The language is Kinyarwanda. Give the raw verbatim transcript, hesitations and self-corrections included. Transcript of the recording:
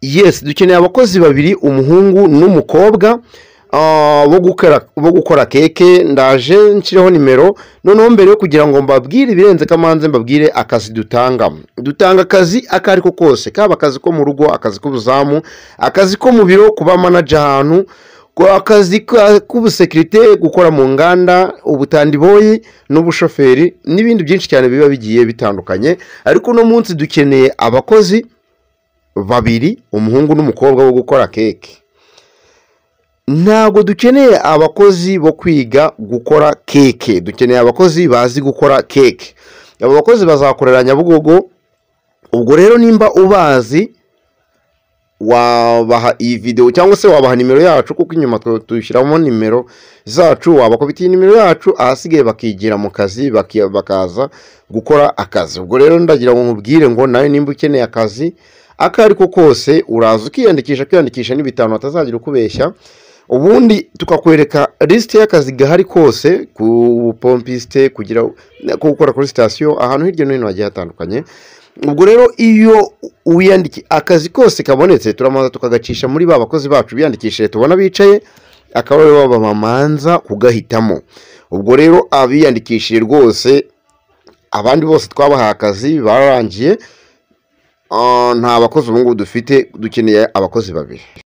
yes dukeneye abakozi babiri, umuhungu n'umukobwa uh, bo gukora bo gukora keke. Ndaje nshyireho nimero, noneho mbere yo kugira ngo mbabwire ibirenze kamanze mbabwire akazi dutanga. Dutanga akazi akari ko kose, kaba akazi ko mu rugo, akazi k'ubuzamu, akazi ko mu biro, kuba manager ahantu, akazi k'ubusekirite, gukora mu nganda, ubutandiboyi n'ubushoferi n'ibindi byinshi cyane biba bigiye bitandukanye. Ariko no munsi dukeneye abakozi babiri, umuhungu n'umukobwa wo gukora keke. Ntabwo dukeneye abakozi bo kwiga gukora keke, dukeneye abakozi bazi gukora keke. Abo bakozi bazakorera Nyabugogo. Ubwo rero nimba ubazi, wabaha iyi video cyangwa se wabaha nimero yacu, kuko inyuma tuyishyiramo nimero zacu, wabakubitiye nimero yacu, ahasigaye bakigira mu kazi, bakaza gukora akazi. Ubwo rero ndagira ngo nkubwire ngo nawe nimba ukeneye akazi akari ko kose, uraza ukiyandikisha, kwiyandikisha ni bitanu atazagira ukubeshya. Ubundi tukakwereka list y'akazi gahari kose, ku pompiste, kugira ko gukora kuri station, ahantu hirya no hino hagiye hatandukanye. Ubwo rero iyo uyandiki akazi kose kabonetse, turamaza tukagacisha muri ba bakozi bacu biyandikishije tubona bicaye, akaba rero babamanza kugahitamo. Ubwo rero abiyandikishije rwose, abandi bose twabaha akazi bararangiye. Uh, nta bakozi ubu ngubu dufite, dukeneye abakozi babiri.